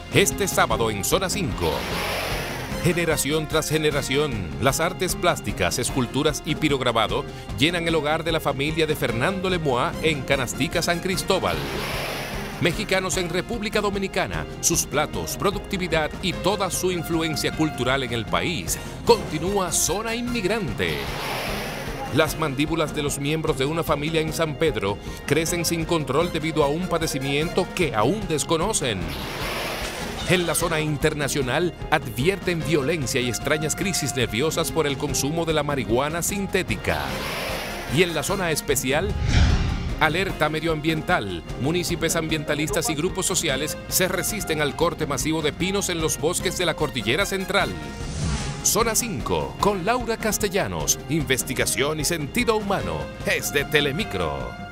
Este sábado en Zona 5. Generación tras generación, las artes plásticas, esculturas y pirograbado llenan el hogar de la familia de Fernando Lemois en Canastica, San Cristóbal. Mexicanos en República Dominicana, sus platos, productividad y toda su influencia cultural en el país. Continúa Zona Inmigrante. Las mandíbulas de los miembros de una familia en San Pedro crecen sin control debido a un padecimiento que aún desconocen. En la zona internacional advierten violencia y extrañas crisis nerviosas por el consumo de la marihuana sintética. Y en la zona especial, alerta medioambiental. Municipios ambientalistas y grupos sociales se resisten al corte masivo de pinos en los bosques de la Cordillera Central. Zona 5, con Laura Castellanos. Investigación y sentido humano. Es de Telemicro.